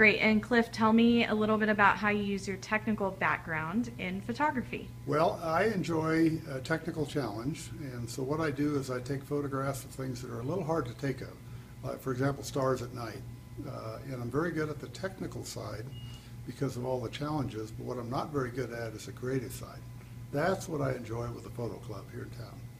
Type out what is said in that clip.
Great. And Cliff, tell me a little bit about how you use your technical background in photography. Well, I enjoy a technical challenge, and so what I do is I take photographs of things that are a little hard to take of, like, for example, stars at night. And I'm very good at the technical side because of all the challenges, but what I'm not very good at is the creative side. That's what I enjoy with the photo club here in town.